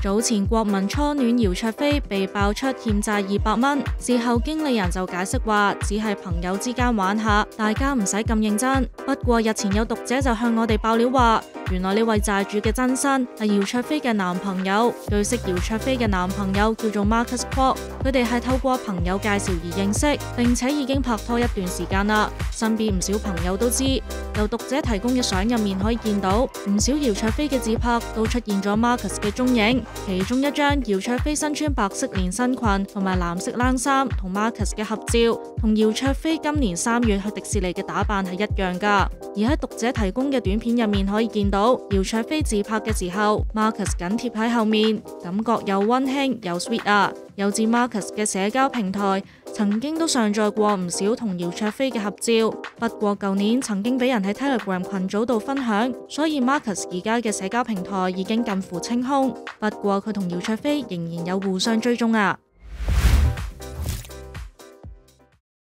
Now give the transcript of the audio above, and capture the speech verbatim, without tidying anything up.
早前國民初戀姚焯菲被爆出欠債二百蚊，事後經理人就解釋話，只係朋友之間玩下，大家唔使咁認真。不過日前有讀者就向我哋爆料話，原來呢位債主嘅真身係姚焯菲嘅男朋友。據悉，姚焯菲嘅男朋友叫做 Marcus Kwok， 佢哋係透過朋友介紹而認識，並且已經拍拖一段時間啦。身邊唔少朋友都知，由讀者提供嘅相入面可以見到，唔少姚焯菲嘅自拍都出現咗 Marcus 嘅蹤影。其中一張姚焯菲身穿白色連身裙同埋藍色冷衫同 Marcus 嘅合照，同姚焯菲今年三月去迪士尼嘅打扮係一樣噶。而喺讀者提供嘅短片入面可以見到，姚焯菲自拍嘅時候 ，Marcus 緊貼喺後面，感覺又溫馨又 sweet 啊！有指 Marcus 嘅社交平台曾經都上載過唔少同姚焯菲嘅合照，不過舊年曾經俾人喺 Telegram 群組度分享，所以 Marcus 而家嘅社交平台已經近乎清空。不過佢同姚焯菲仍然有互相追蹤啊！